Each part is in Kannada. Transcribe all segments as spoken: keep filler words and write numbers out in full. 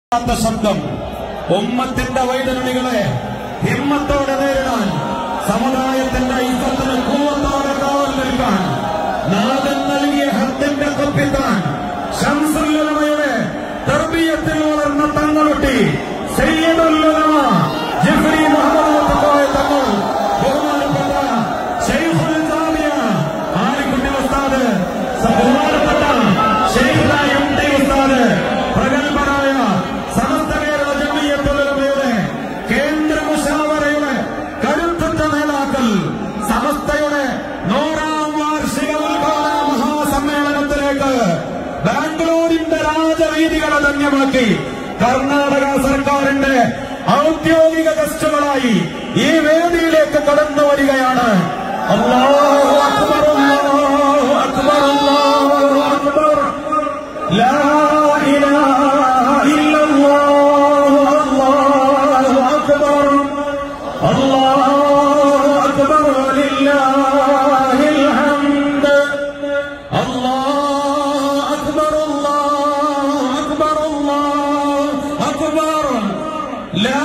ശബ്ദം ഉമ്മത്തിന്റെ വൈതരണികളെ ഹിമ്മത്തോടെ നേരിടാൻ, സമുദായത്തിന്റെ ഇസ്സത്തിന് കൂവത്തോടെ കാവൽ നിൽക്കാൻ, നാഥൻ നൽകിയ ഹത്തിന്റെ കൊപ്പിത്താൻ, ശംസുൽ ഉലമയുടെ തർബിയത്തിൽ വളർന്ന തങ്ങളുട്ടി സയ്യിദുൽ ഉലമ ജിഫ്രി മുഹമ്മദ് കോയ തങ്ങൾ, ബഹുമാനപ്പെട്ട ശൈഖുൽ ജാമിയ ആലിക്കുട്ടി ഉസ്താദ്, ബഹുമാനപ്പെട്ട ശൈഖുന എം ടി ഉസ്താദ്, പ്രഗത്ഭരായ സമസ്ത കേരള ജംഇയ്യത്തുൽ ഉലമയുടെ കേന്ദ്ര മുശാവറയുടെ കരുത്തുറ്റ നേതാക്കൾ, സമസ്തയുടെ നൂറാം വാർഷിക ഉദ്ഘാടന മഹാസമ്മേളനത്തിലേക്ക് ബാംഗ്ലൂരിന്റെ രാജവീതികളെ ധന്യമാക്കി കർണാടക സർക്കാരിന്റെ ഔദ്യോഗിക ഗസ്റ്റുകളായി ഈ വേദിയിലേക്ക് കടന്നു വരികയാണ്. അല്ലാഹു അക്ബർ, അല്ലാഹു അക്ബർ, അല്ലാഹു അക്ബർ, ലാ ഇലാഹ ഇല്ലല്ലാഹ്, അല്ലാഹു അക്ബർ, അല്ലാഹു അക്ബർ, ലില്ലാഹിൽ ഹംദ്, അല്ലാഹു അക്ബർ, അല്ലാഹു അക്ബർ, അല്ലാഹു അക്ബർ, ലാ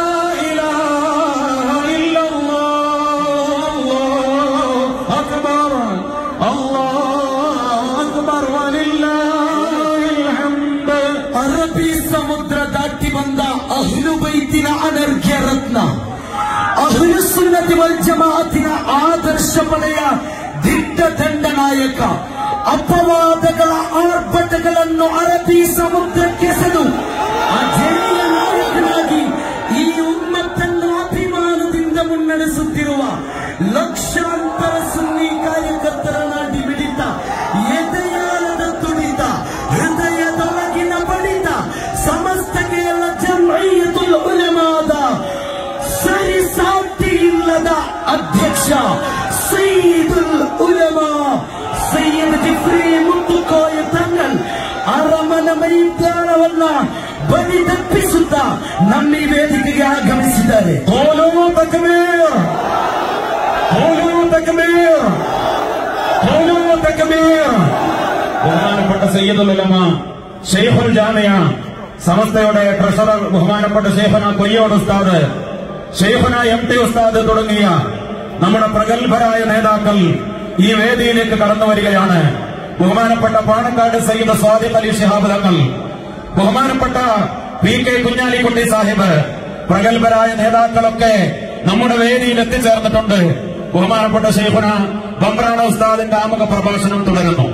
ഇലാഹ ഇല്ലല്ലാഹ്, അല്ലാഹു അക്ബർ, അല്ലാഹു അക്ബർ, വലില്ലാഹിൽ ഹംദ്. അറബി സമുദ്ര ದಾಟಿ ಬಂದ ಅಹ್ಲು ಬೈತಿನ ಅನರ್ಘ್ಯ ರತ್ನ, ಅಹ್ಲು ಸುನ್ನತಿ ವಲ್ ಜಮಾಅತಿನ ಆದರ್ಶ ಪಡೆಯ ದಿಟ್ಟ ದಂಡನಾಯಕ, ಅಪವಾದಗಳ ಆರ್ಭಟಗಳನ್ನು ಅರಬ್ಬಿ ಸಮುದ್ರಕ್ಕೆಸೆದು ಅಜೇಯ ನಾಯಕನಾಗಿ ಈ ಉಮ್ಮತ್ತನ್ನು ಅಭಿಮಾನದಿಂದ ಮುನ್ನಡೆಸುತ್ತಿರುವ ಲಕ್ಷಾಂತರ ಸುನ್ನಿ ಕಾರ್ಯಕರ್ತರ ನಾಡಿ ಮಿಡಿತ, ಎದೆಯಾಳದ ತುಡಿತ, ಹೃದಯದೊಳಗಿನ ಬಡಿತ, ಸಮಸ್ತ ಕೇರಳ ಜಂಇಯ್ಯತುಲ್ ಉಲಮಾದ ಸರಿಸಾಟಿ ಇಲ್ಲದ ಅಧ್ಯಕ್ಷ ಸಯ್ಯಿದುಲ್ ಉಲಮಾ ಸಯ್ಯದ್ ಜಿಫ್ರಿ ಮುತ್ತುಕೋಯ ತಂಗಲ್ ಅರಮನ ಮೈದಾನವನ್ನ ಬಡಿದಪ್ಪಿಸುತ್ತ ನಮ್ಮ ಈ ವೇದಿಕೆಗೆ ಆಗಮಿಸಿದ್ದಾರೆ. ಕೋಲೋ ತಕ್ಬೀರ್, ಕೋಲೋ ತಕ್ಬೀರ್, ಕೋಲೋ ತಕ್ಬೀರ್. ബഹുമാനപ്പെട്ട സയ്യിദുൽ ഉലമ ശൈഖുൽ ജാമിയ സമസ്തയുടെ ട്രഷറർ ബഹുമാനപ്പെട്ട ശൈഖുന കൊയ്യോട് ഉസ്താദ്, ശൈഖുന എം ടി ഉസ്താദ് തുടങ്ങിയ നമ്മുടെ പ്രഗത്ഭരായ നേതാക്കൾ ഈ വേദിയിലേക്ക് കടന്നു വരികയാണ്. ബഹുമാനപ്പെട്ട പാണക്കാട് സയ്യിദ് സ്വാദിഖ് അലി ശിഹാബ് തങ്ങൾ, ബഹുമാനപ്പെട്ട പി കെ കുഞ്ഞാലിക്കുട്ടി സാഹിബ്, പ്രഗത്ഭരായ നേതാക്കളൊക്കെ നമ്മുടെ വേദിയിൽ എത്തിച്ചേർന്നിട്ടുണ്ട്. ബഹുമാനപ്പെട്ട ശൈഖുന ബംബ്രാണ ഉസ്താദിന്റെ ആമുഖ പ്രഭാഷണം തുടരുന്നു.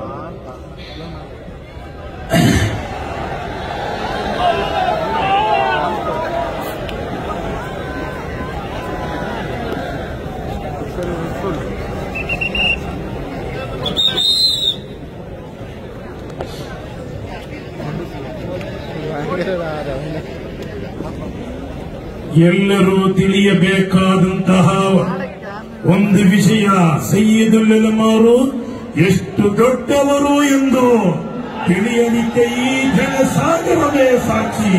ಎಲ್ಲರೂ ತಿಳಿಯಬೇಕಾದಂತಹ ಒಂದು ವಿಷಯ, ಸಯ್ಯಿದುಲ್ ಉಲಮಾರು ಎಷ್ಟು ದೊಡ್ಡವರು ಎಂದು ತಿಳಿಯಲಿಕ್ಕೆ ಈ ಜನಸಾಗರವೇ ಸಾಕ್ಷಿ.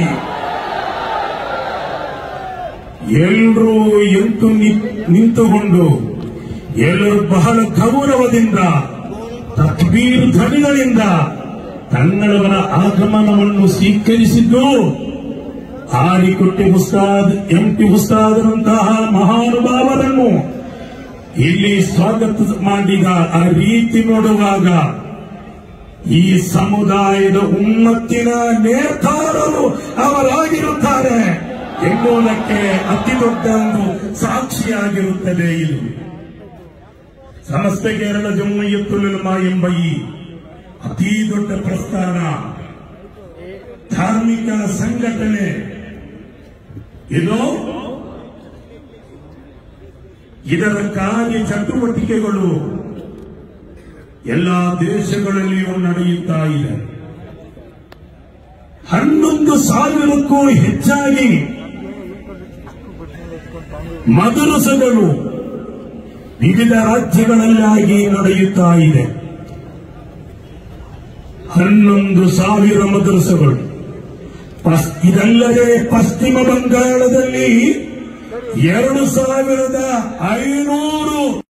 ಎಲ್ಲರೂ ಎಂತು ನಿಂತುಕೊಂಡು ಎಲ್ಲರೂ ಬಹಳ ಗೌರವದಿಂದ ತಕ್ಬೀರ್ ಧ್ವನಿಗಳಿಂದ ತನ್ನವರ ಆಗಮನವನ್ನು ಸ್ವೀಕರಿಸಿದ್ದು ಆಲಿಕುಟ್ಟಿ ಉಸ್ತಾದ್, ಎಂ ಟಿ ಉಸ್ತಾದರಂತಹ ಮಹಾನುಭಾವರನ್ನು ಇಲ್ಲಿ ಸ್ವಾಗತ ಮಾಡಿದ ಆ ರೀತಿ ನೋಡುವಾಗ ಈ ಸಮುದಾಯದ ಉಮ್ಮತ್ತಿನ ನೇತಾರರು ಅವರಾಗಿರುತ್ತಾರೆ ಎನ್ನುವುದಕ್ಕೆ ಅತಿ ದೊಡ್ಡ ಒಂದು ಸಾಕ್ಷಿಯಾಗಿರುತ್ತದೆ. ಇದು ಸಮಸ್ತ ಕೇರಳ ಜಂಇಯ್ಯತುಲ್ ಉಲಮಾ ಎಂಬ ಈ ಅತಿ ದೊಡ್ಡ ಪ್ರಸ್ಥಾನ ಧಾರ್ಮಿಕ ಸಂಘಟನೆ, ಇದು ಇದರ ಕಾರ್ಯ ಚಟುವಟಿಕೆಗಳು ಎಲ್ಲಾ ದೇಶಗಳಲ್ಲಿಯೂ ನಡೆಯುತ್ತಾ ಇದೆ. ಹನ್ನೊಂದು ಸಾವಿರಕ್ಕೂ ಹೆಚ್ಚಾಗಿ ಮದರಸಗಳು ವಿವಿಧ ರಾಜ್ಯಗಳಲ್ಲಾಗಿ ನಡೆಯುತ್ತಾ ಇದೆ. ಹನ್ನೊಂದು ಸಾವಿರ ಮದರಸಗಳು. ಇದಲ್ಲದೆ ಪಶ್ಚಿಮ ಬಂಗಾಳದಲ್ಲಿ ಎರಡು ಸಾವಿರದ ಐನೂರು